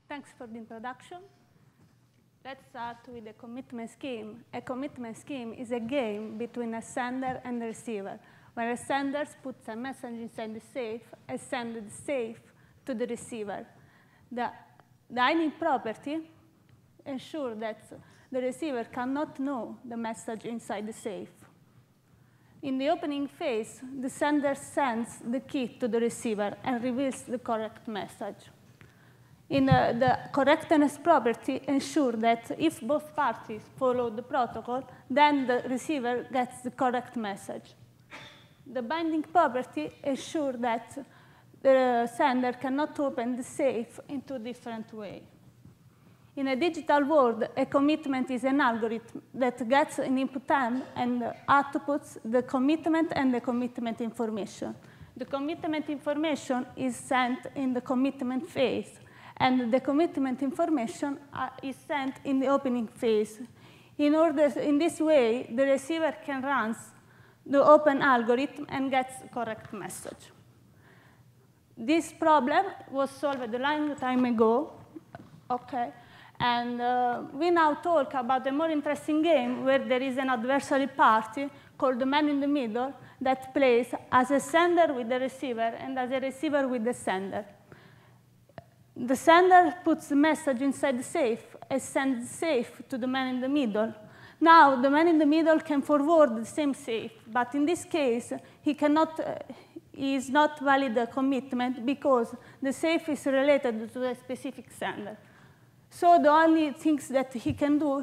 Thanks for the introduction. Let's start with a commitment scheme. A commitment scheme is a game between a sender and a receiver, where a sender puts a message inside the safe and sends the safe to the receiver. The hiding property ensures that the receiver cannot know the message inside the safe. In the opening phase, the sender sends the key to the receiver and reveals the correct message. In the correctness property ensures that if both parties follow the protocol, then the receiver gets the correct message. The binding property ensures that the sender cannot open the safe in two different ways. In a digital world, a commitment is an algorithm that gets an input M and outputs the commitment and the commitment information. The commitment information is sent in the commitment phase, and the commitment information is sent in the opening phase. In this way, the receiver can run the open algorithm and gets the correct message. This problem was solved a long time ago, okay? And we now talk about a more interesting game where there is an adversary party called the man in the middle that plays as a sender with the receiver and as a receiver with the sender. The sender puts the message inside the safe and sends the safe to the man in the middle. Now, the man in the middle can forward the same safe, but in this case, he is not valid a commitment because the safe is related to a specific sender. So the only things that he can do,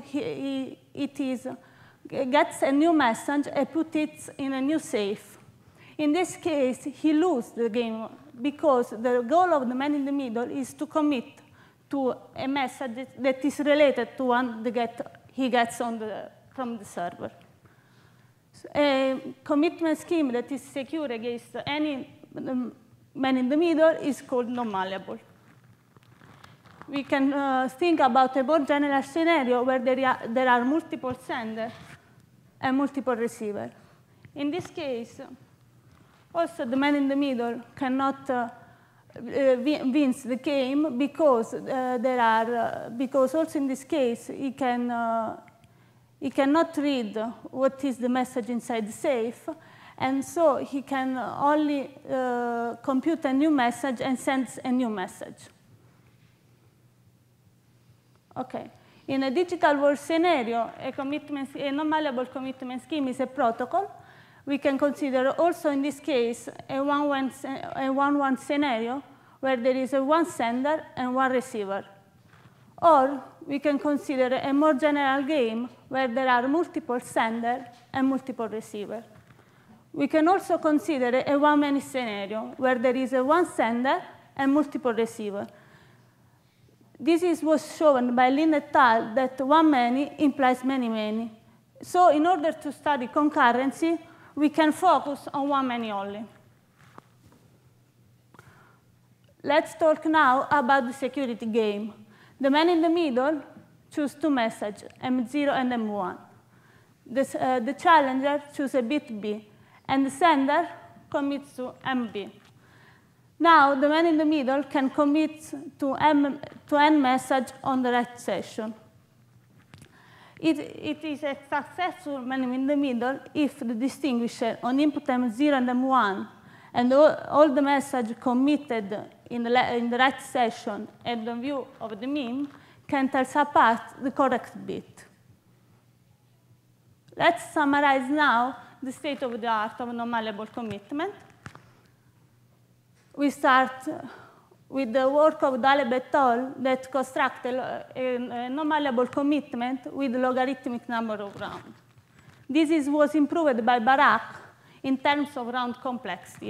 gets a new message and put it in a new safe. In this case, he loses the game because the goal of the man in the middle is to commit to a message that is related to one that he gets from the server. So a commitment scheme that is secure against any man in the middle is called non-malleable. We can think about a more general scenario where there are multiple senders and multiple receivers. In this case, also the man in the middle cannot wins the game because because also in this case he cannot read what is the message inside the safe, and so he can only compute a new message and sends a new message. Okay. In a digital world scenario, a non-malleable commitment scheme is a protocol. We can consider also in this case a one-one scenario where there is one sender and one receiver. Or we can consider a more general game where there are multiple senders and multiple receivers. We can also consider a one-many scenario where there is one sender and multiple receivers. This was shown by Lin et al. That one-many implies many-many. So in order to study concurrency, we can focus on one-many only. Let's talk now about the security game. The man in the middle chooses two messages, M0 and M1. The challenger chooses a bit B, and the sender commits to MB. Now, the man in the middle can commit to N message on the right session. It is a successful man in the middle if the distinguisher on input M0 and M1 and all the message committed in the right session and the view of the mean can tell apart the correct bit. Let's summarize now the state of the art of non-malleable commitment. We start with the work of Daleb et al. That constructed a non-malleable commitment with logarithmic number of rounds. This was improved by Barak in terms of round complexity.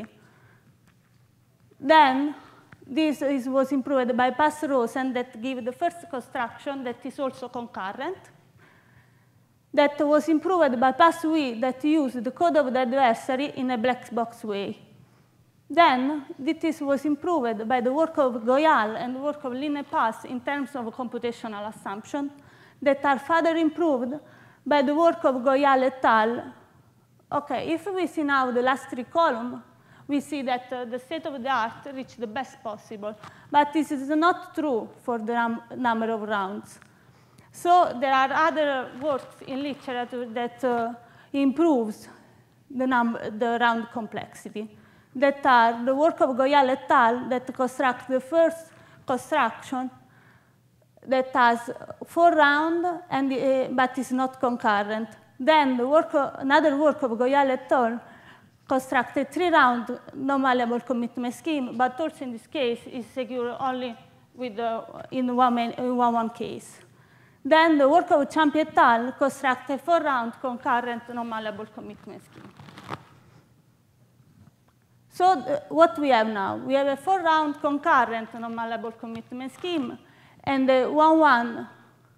Then this was improved by Pass-Rosen that gave the first construction that is also concurrent. That was improved by Pass-Wee that used the code of the adversary in a black box way. Then this was improved by the work of Goyal and the work of Lin and Pass in terms of computational assumptions that are further improved by the work of Goyal et al. Okay, if we see now the last three columns, we see that the state of the art reached the best possible. But this is not true for the number of rounds. So there are other works in literature that improves the round complexity, that are the work of Goyal et al. That constructs the first construction that has 4 rounds, but is not concurrent. Then another work of Goyal et al. Constructed 3-round non-malleable commitment scheme, but also in this case is secure only with in one case. Then the work of Champion et al. Constructed 4-round concurrent non-malleable commitment scheme. So what we have now? We have a 4-round concurrent non-malleable commitment scheme and a 1-1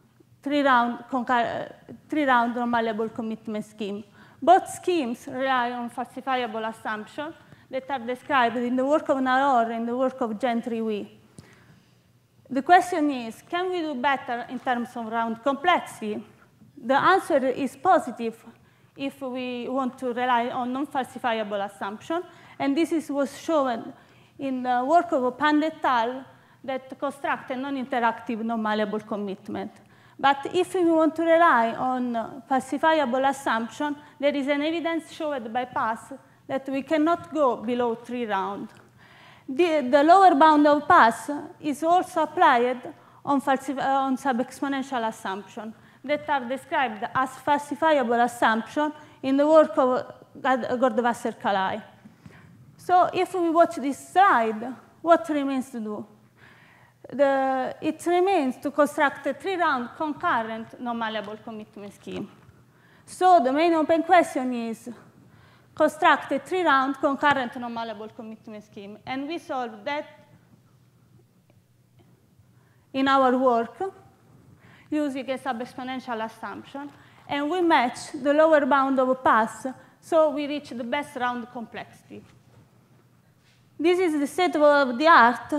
3-round non-malleable commitment scheme. Both schemes rely on falsifiable assumptions that are described in the work of Nahor and the work of Gentry-Wee. The question is, can we do better in terms of round complexity? The answer is positive if we want to rely on non-falsifiable assumptions, and this was shown in the work of Pand et al. That construct a non-interactive non-malleable commitment. But if we want to rely on falsifiable assumption, there is an evidence shown by Pass that we cannot go below 3 rounds. The lower bound of Pass is also applied on sub-exponential assumptions that are described as falsifiable assumptions in the work of Gordwasser-Kalai. So if we watch this slide, what remains to do? It remains to construct a 3-round concurrent non-malleable commitment scheme. So the main open question is, construct a 3-round concurrent non-malleable commitment scheme. And we solved that in our work using a sub-exponential assumption. And we match the lower bound of Pass, so we reach the best round complexity. This is the state of the art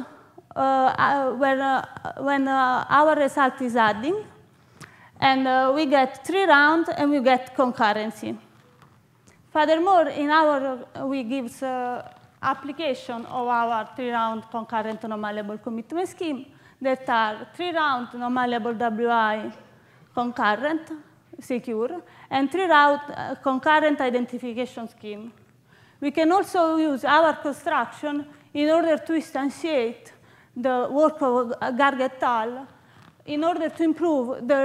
when our result is adding, and we get 3 rounds, and we get concurrency. Furthermore, we give application of our 3-round concurrent non-malleable commitment scheme that are 3-round non-malleable WI concurrent, secure, and 3-round concurrent identification scheme. We can also use our construction in order to instantiate the work of Garg et al. In order to improve the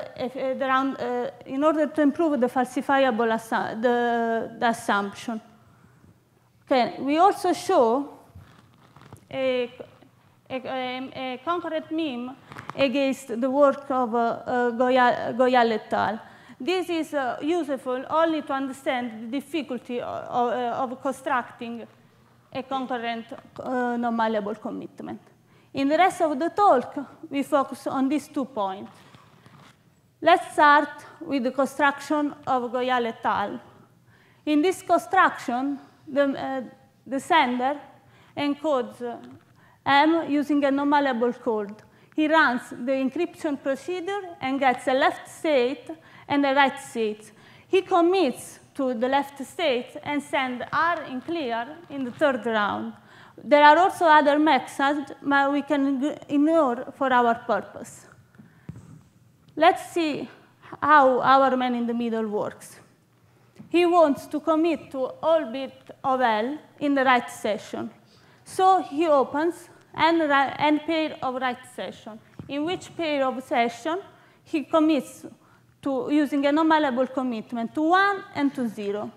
falsifiable the assumption. Okay, we also show a concurrent meme against the work of Goyal et al. This is useful only to understand the difficulty of constructing a concurrent non-malleable commitment. In the rest of the talk, we focus on these 2 points. Let's start with the construction of Goyal et al. In this construction, the sender encodes M using a non-malleable code. He runs the encryption procedure and gets a left state and a right state. He commits to the left state and sends R in clear in the 3rd round. There are also other methods, but we can ignore for our purpose. Let's see how our man in the middle works. He wants to commit to all bits of L in the right session. So he opens n pair of right session, in which pair of session he commits to using a non-malleable commitment to 1 and to 0.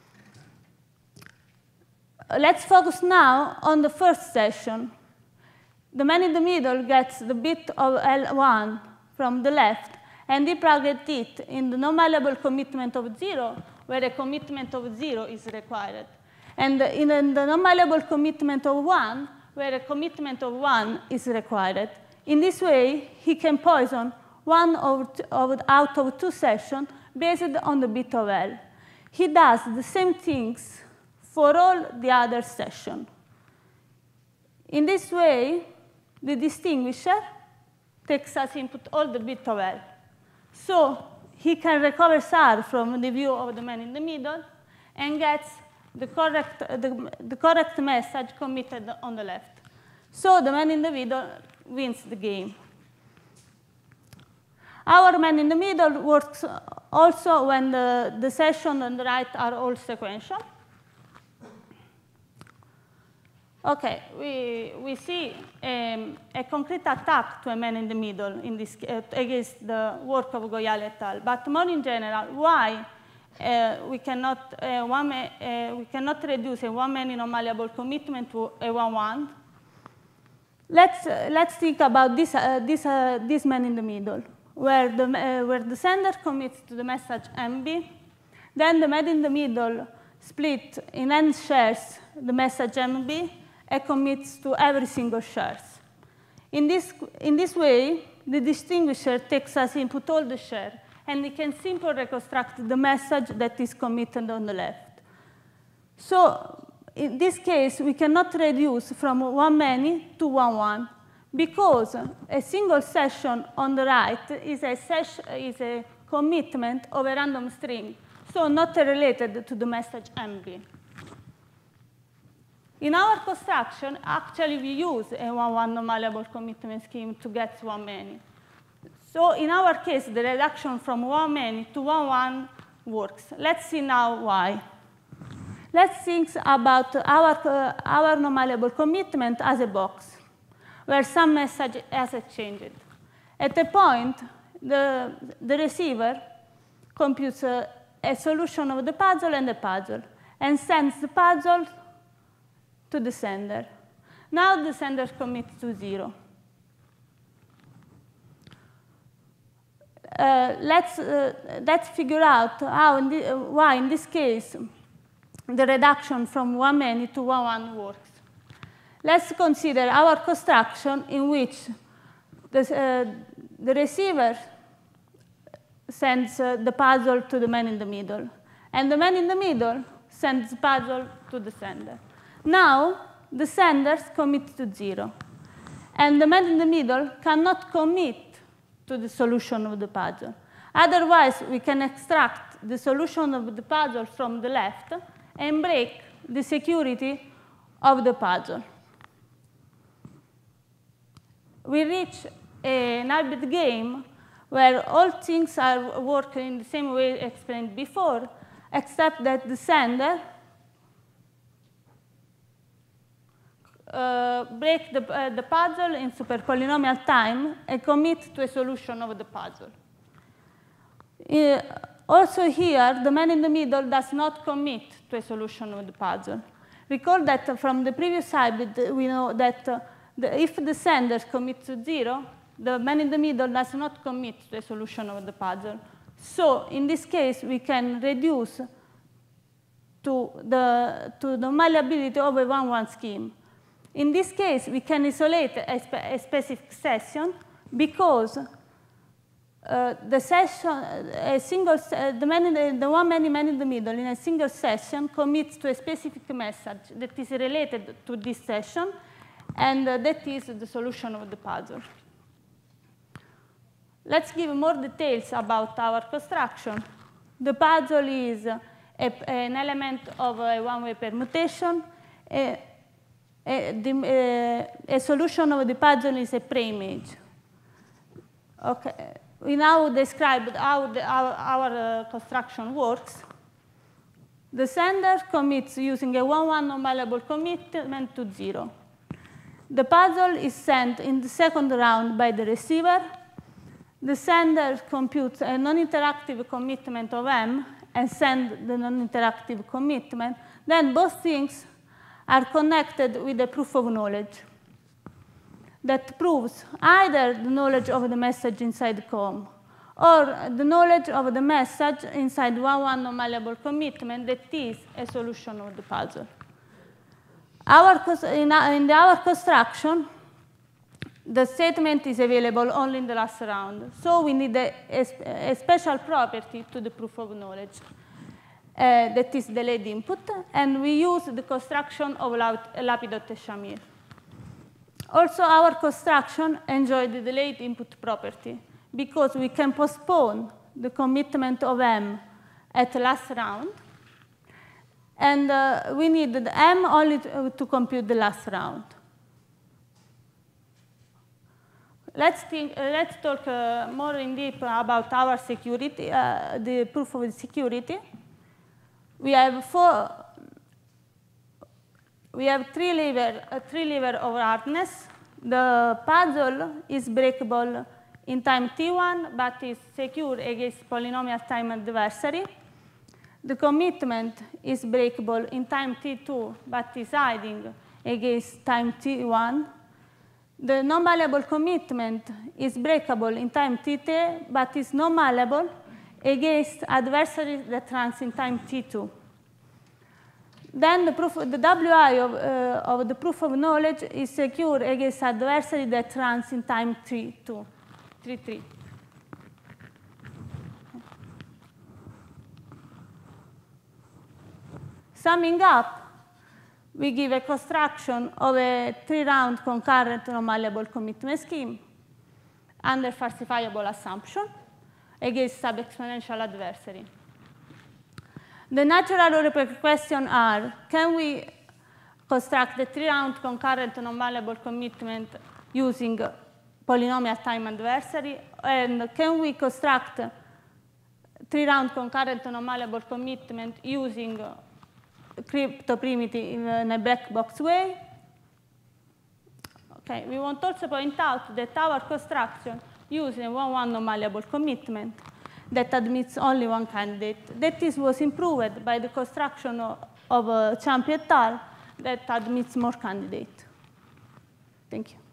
Let's focus now on the first session. The man in the middle gets the bit of L1 from the left, and he plugs it in the non-malleable commitment of 0, where a commitment of 0 is required, and in the non-malleable commitment of 1, where a commitment of 1 is required. In this way, he can poison one out of 2 sessions based on the bit of L. He does the same things for all the other sessions. In this way, the distinguisher takes as input all the bits of L. So he can recover SAR from the view of the man in the middle and gets the correct message committed on the left. So the man in the middle wins the game. Our man in the middle works also when the sessions on the right are all sequential. OK, we see a concrete attack to a man in the middle in this, against the work of Goyal et al. But more in general, why we cannot reduce a one-man non-malleable commitment to a 1-1? Let's think about this man in the middle, where the sender commits to the message MB. Then the man in the middle split in n shares the message MB and commits to every single shares. In this way, the distinguisher takes as input all the share, and we can simply reconstruct the message that is committed on the left. So in this case, we cannot reduce from 1-many to 1-1, because a single session on the right is a commitment of a random string, so not related to the message MB. In our construction, actually, we use a 1-1 non-malleable commitment scheme to get 1-many. So in our case, the reduction from 1-many to 1-1 works. Let's see now why. Let's think about our non-malleable commitment as a box, where some message has exchanged. At a point, the receiver computes a solution of the puzzle and the puzzle, and sends the puzzle to the sender. Now the sender commits to 0. Let's figure out why, in this case, the reduction from 1-many to 1-1 works. Let's consider our construction in which the receiver sends the puzzle to the man in the middle, and the man in the middle sends the puzzle to the sender. Now, the senders commit to 0, and the man in the middle cannot commit to the solution of the puzzle. Otherwise, we can extract the solution of the puzzle from the left and break the security of the puzzle. We reach an hybrid game where all things are working in the same way explained before, except that the sender break the puzzle in superpolynomial time and commit to a solution of the puzzle. Also here, the man in the middle does not commit to a solution of the puzzle. Recall that from the previous hybrid, we know that if the sender commits to 0, the man in the middle does not commit to a solution of the puzzle. So in this case, we can reduce to the malleability of a 1-1 scheme. In this case, we can isolate a specific session because the one-many man in the middle in a single session commits to a specific message that is related to this session, and that is the solution of the puzzle. Let's give more details about our construction. The puzzle is an element of a one-way permutation. A solution of the puzzle is a preimage. Okay. We now described how our construction works. The sender commits using a 1-1 non-malleable commitment to 0. The puzzle is sent in the second round by the receiver. The sender computes a non-interactive commitment of M and sends the non-interactive commitment. Then both things are connected with a proof of knowledge that proves either the knowledge of the message inside COM or the knowledge of the message inside 1-1 non-malleable commitment that is a solution of the puzzle. In our construction, the statement is available only in the last round. So we need a special property to the proof of knowledge. That is delayed input, and we use the construction of Lapidot-Shamir. Also, our construction enjoys the delayed input property because we can postpone the commitment of M at the last round And we needed M only to compute the last round. Let's talk more in depth about our security, the proof of security. We have three levels of hardness. The puzzle is breakable in time t1, but is secure against polynomial time adversary. The commitment is breakable in time t2, but is hiding against time t1. The non-malleable commitment is breakable in time t3, but is non-malleable against adversaries that runs in time t2. Then the WI of the proof of knowledge is secure against adversary that runs in time 3. Summing up, we give a construction of a 3-round concurrent non-malleable commitment scheme under falsifiable assumption against sub-exponential adversary. The natural questions are, can we construct the 3-round concurrent non-malleable commitment using polynomial time adversary? And can we construct 3-round concurrent non-malleable commitment using crypto primitive in a black box way? Okay, we want to also point out that our construction uses a 1-1 non-malleable commitment that admits only one candidate. That was improved by the construction of Ciampi et al. That admits more candidates. Thank you.